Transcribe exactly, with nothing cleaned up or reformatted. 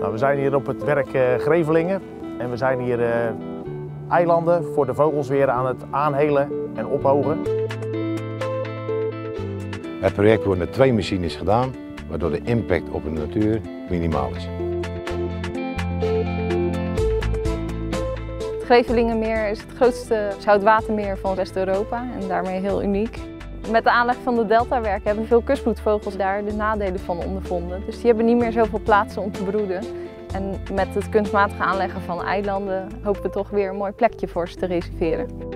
Nou, we zijn hier op het werk uh, Grevelingen en we zijn hier uh, eilanden voor de vogels weer aan het aanhelen en ophogen. Het project wordt met twee machines gedaan, waardoor de impact op de natuur minimaal is. Het Grevelingenmeer is het grootste zoutwatermeer van West-Europa en daarmee heel uniek. Met de aanleg van de deltawerken hebben veel kustbroedvogels daar de nadelen van ondervonden. Dus die hebben niet meer zoveel plaatsen om te broeden. En met het kunstmatige aanleggen van eilanden hopen we toch weer een mooi plekje voor ze te reserveren.